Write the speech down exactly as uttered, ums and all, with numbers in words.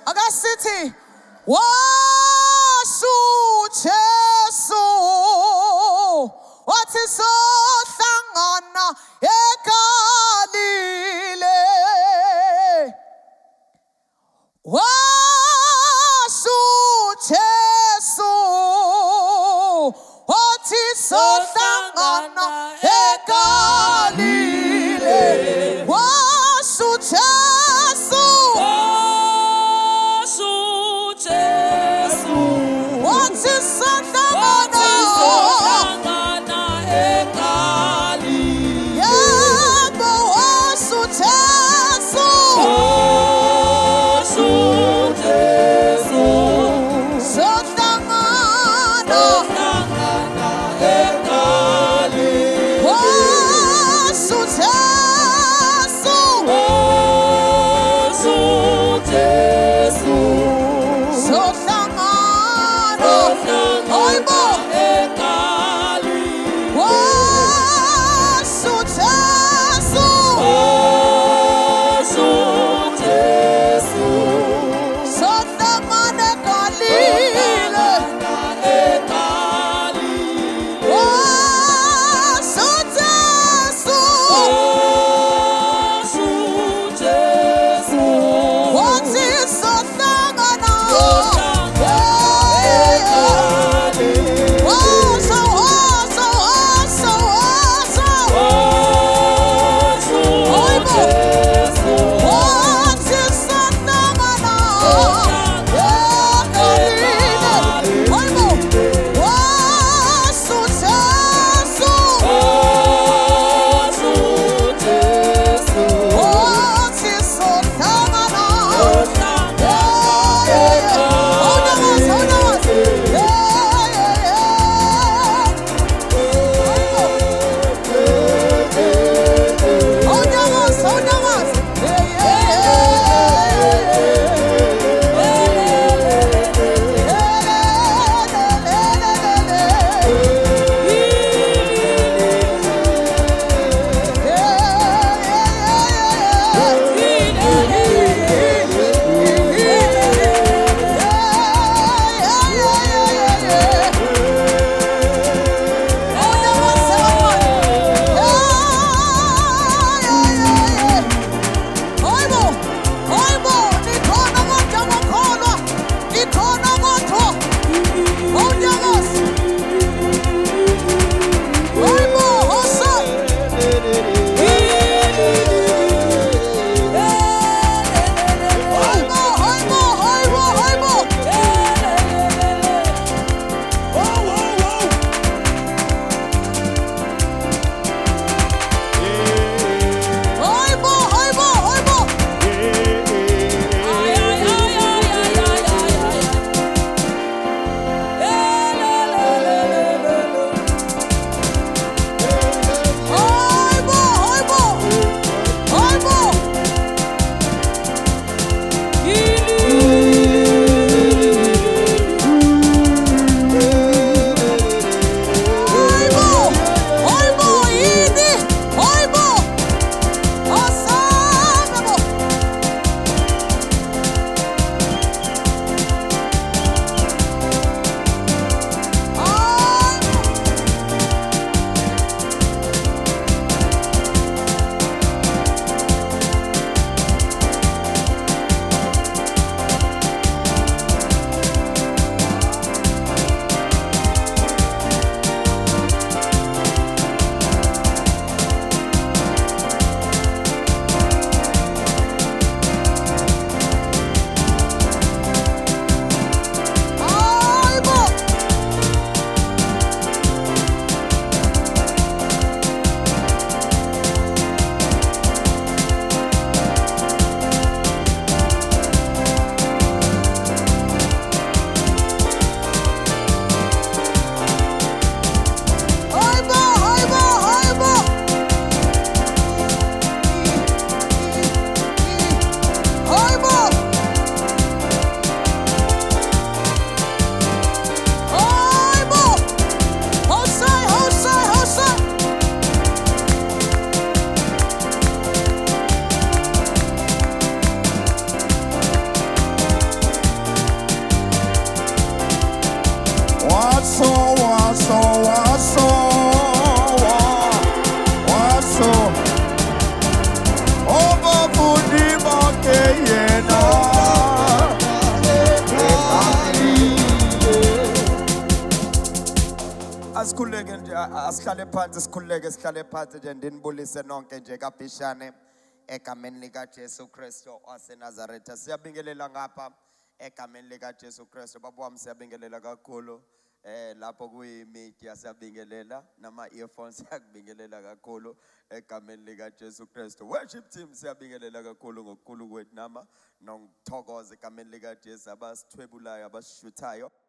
Akasithi Wash'uJesu wathi sohlangana eGalile. Wash'uJesu wathi sohlangana eGalile. Wash'uJesu wathi sohlangana eGalile. Yebo Wash'uJesu asikhuleke nje asihlale phansi sikhuleke sihlale phansi nje ndinibulise nonke nje kapishane egameni likaJesu Kristu waseNazaretha. Siyabingelela ngapha egameni likaJesu Kristu. Baba wami siyabingelela kakhulu. Eh lapho kuyimedia siyabingelela nama earphones siyabingelela kakhulu egameni likaJesu Kristu. Worship team siyabingelela kakhulu ngokukhulu kwethu nama nokuthokoza egameni likaJesu abasithwebulayo abasishuthayo.